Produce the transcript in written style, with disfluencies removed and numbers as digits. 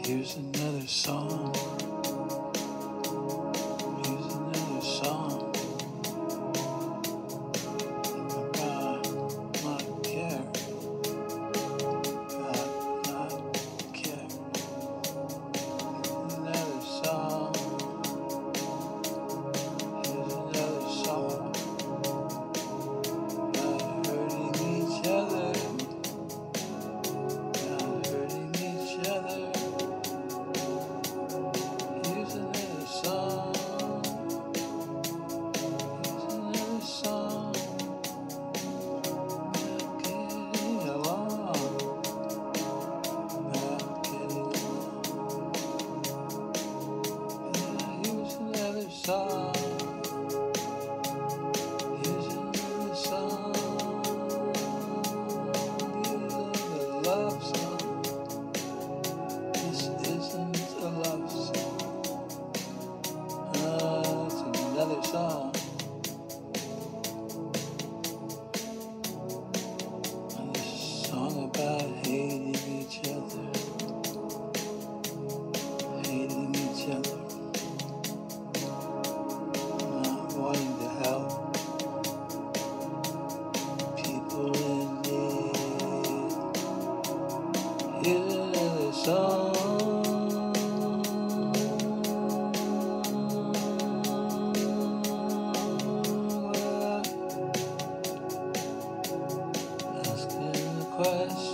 Here's another song. Here's another song about not care. About not care. Another song. Here's another song about hurting each other. About hurting each other. Here's another song. Here's another song about getting along. About getting along. Here's another song. Here's another song. Here's another love song. This isn't a love song. It's another song. And this is a song about hating each other. Hating each other. Not wanting to help people in need. Here's another song. Asking the question.